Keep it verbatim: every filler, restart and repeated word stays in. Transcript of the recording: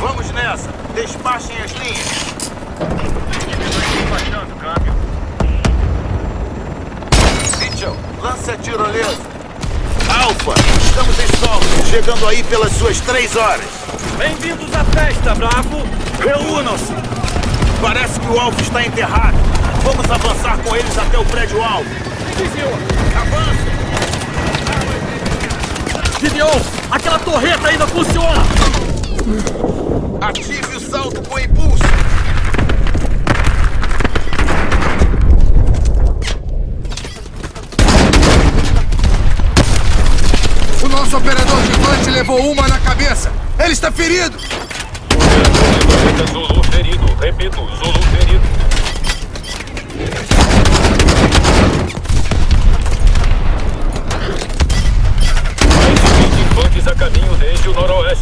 Vamos nessa. Despachem as linhas. Despachando, câmbio. Mitchell, lance a tirolesa. Alfa, estamos em solo, chegando aí pelas suas três horas. Bem-vindos à festa, Bravo! Reúnam-se! Parece que o alvo está enterrado. Vamos avançar com eles até o prédio alvo. Gideon! Avança! Gideon! Aquela torreta ainda funciona! Ative o salto com impulso. O nosso operador gigante levou uma na cabeça. Ele está ferido. Operador Zulu ferido. Repito, Zulu ferido. Mais de vinte infantes a caminho desde o noroeste.